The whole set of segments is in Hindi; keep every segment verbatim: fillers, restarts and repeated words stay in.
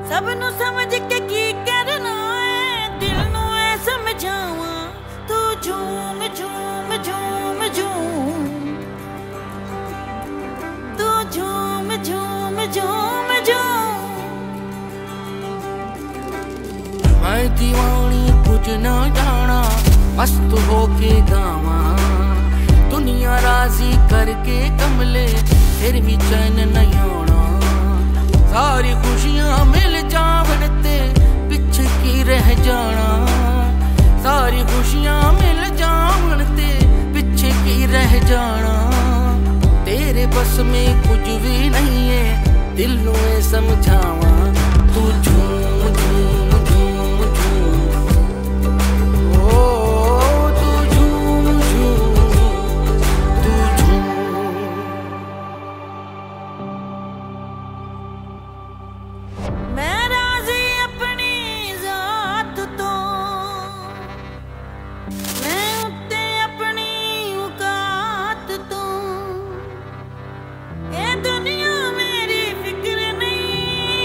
सबनू समझ के की करना है, दिल नू ऐ समझावा तू झूम झूम झूम झूम, तू झूम झूम झूम झूम। मैं दीवानी कुछ न जाना, मस्त होके गावा, दुनिया राजी करके कमले फिर भी चैन नहीं आना। सारी खुशियां मिल जावन ते पिछे की रह जाना, सारी खुशियां मिल जावन ते पिछे की रह जाना। तेरे बस में कुछ भी नहीं है, दिल नू ऐ समझावा तू झूम झूम झूम झूम, ओ तू झूम झूम तू झूम। मैं राजी अपनी जात तो, मैं उत्ते अपनी औकात तो, ये दुनिया मेरी फिक्र नहीं,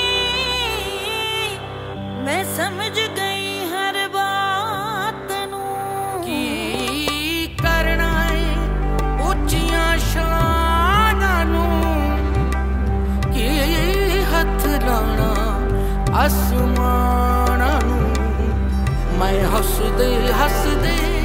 मैं समझ गई हर बात नू। की करना है उच्चियां शानां नू, की हथ लाना आसमानां नू। मैं हसदे हसदे